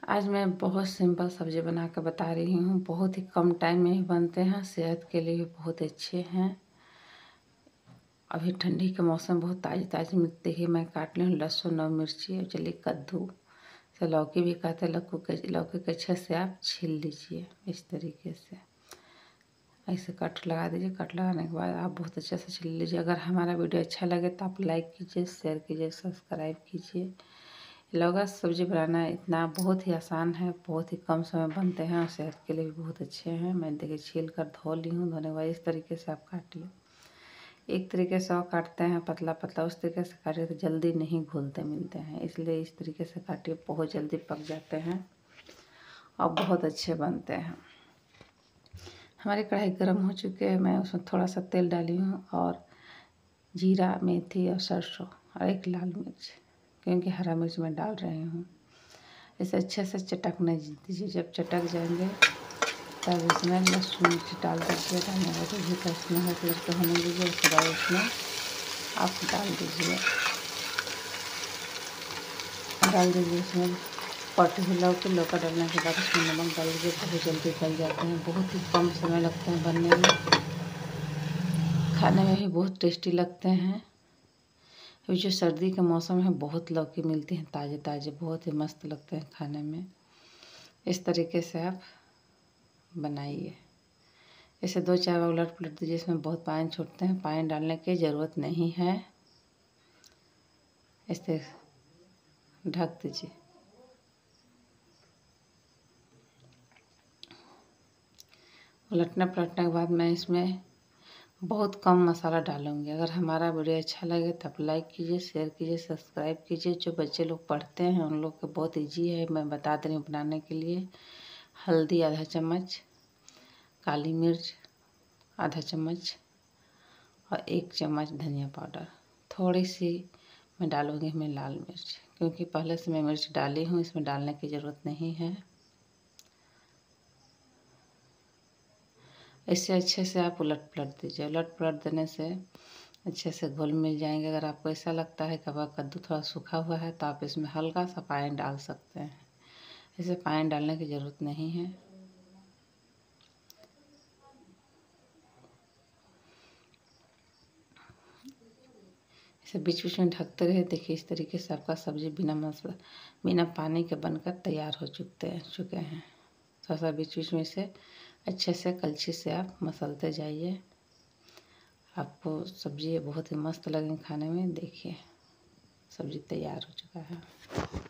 आज मैं बहुत सिंपल सब्ज़ी बना कर बता रही हूँ। बहुत ही कम टाइम में ही बनते हैं, सेहत के लिए भी बहुत अच्छे हैं। अभी ठंडी के मौसम बहुत ताज़ी ताज़ी मिलती है। मैं काट ली हूँ लहसुन और मिर्ची और चलिए कद्दू से लौकी भी कहते हैं। लौकी के अच्छे से आप छील लीजिए इस तरीके से, ऐसे कट लगा दीजिए। कट लगाने के बाद आप बहुत अच्छे से छील लीजिए। अगर हमारा वीडियो अच्छा लगे तो आप लाइक कीजिए, शेयर कीजिए, सब्सक्राइब कीजिए। लौका सब्ज़ी बनाना इतना बहुत ही आसान है, बहुत ही कम समय बनते हैं और सेहत के लिए भी बहुत अच्छे हैं। मैं देखिए छील कर धो ली हूँ। धोने के बाद इस तरीके से आप काटिए। एक तरीके से और काटते हैं पतला पतला, उस तरीके से काटिए तो जल्दी नहीं घुलते मिलते हैं, इसलिए इस तरीके से काटिए। बहुत जल्दी पक जाते हैं और बहुत अच्छे बनते हैं। हमारी कढ़ाई गर्म हो चुकी है। मैं उसमें थोड़ा सा तेल डाली हूँ और जीरा, मेथी और सरसों और एक लाल मिर्च, क्योंकि हरा मिर्च मैं डाल रही हूँ। इसे अच्छे से चटकने दीजिए। जब चटक जाएंगे तब इसमें लहसुन मिर्च डाल दीजिए। डालने के बाद भी सुनहरा कलर के होने दीजिए। उसके बाद इसमें आप डाल दीजिए इसमें कटी हुई लौका डालने के बाद इसमें नमक डाल दीजिए। बहुत जल्दी गल जाते हैं, बहुत ही कम समय लगता है बनने में, खाने में भी बहुत टेस्टी लगते हैं। अभी जो सर्दी का मौसम है बहुत लौकी मिलती हैं ताज़े ताज़े, बहुत ही मस्त लगते हैं खाने में। इस तरीके से आप बनाइए। इसे 2-4 बार उलट पुलट दीजिए। इसमें बहुत पानी छोड़ते हैं, पानी डालने की ज़रूरत नहीं है। इस तरह ढक दीजिए। उलटने पलटने के बाद मैं इसमें बहुत कम मसाला डालूँगी। अगर हमारा वीडियो अच्छा लगे तो आप लाइक कीजिए, शेयर कीजिए, सब्सक्राइब कीजिए। जो बच्चे लोग पढ़ते हैं उन लोग को बहुत ईजी है, मैं बता दे रही हूँ बनाने के लिए। हल्दी आधा चम्मच, काली मिर्च आधा चम्मच और 1 चम्मच धनिया पाउडर। थोड़ी सी मैं डालूँगी इसमें लाल मिर्च, क्योंकि पहले से मैं मिर्च डाली हूँ, इसमें डालने की ज़रूरत नहीं है। इससे अच्छे से आप उलट पलट दीजिए। उलट पलट देने से अच्छे से घुल मिल जाएंगे। अगर आपको ऐसा लगता है कि आपका कद्दू थोड़ा सूखा हुआ है तो आप इसमें हल्का सा पानी डाल सकते हैं। इसे पानी डालने की ज़रूरत नहीं है। इसे बीच बीच में ढकते रहे। देखिए इस तरीके से आपका सब्ज़ी बिना पानी के बनकर तैयार हो चुके हैं। थोड़ा सा बीच बीच में इसे अच्छे से कलछी से आप मसलते जाइए। आपको सब्ज़ी बहुत ही मस्त लगेगी खाने में। देखिए सब्ज़ी तैयार हो चुका है।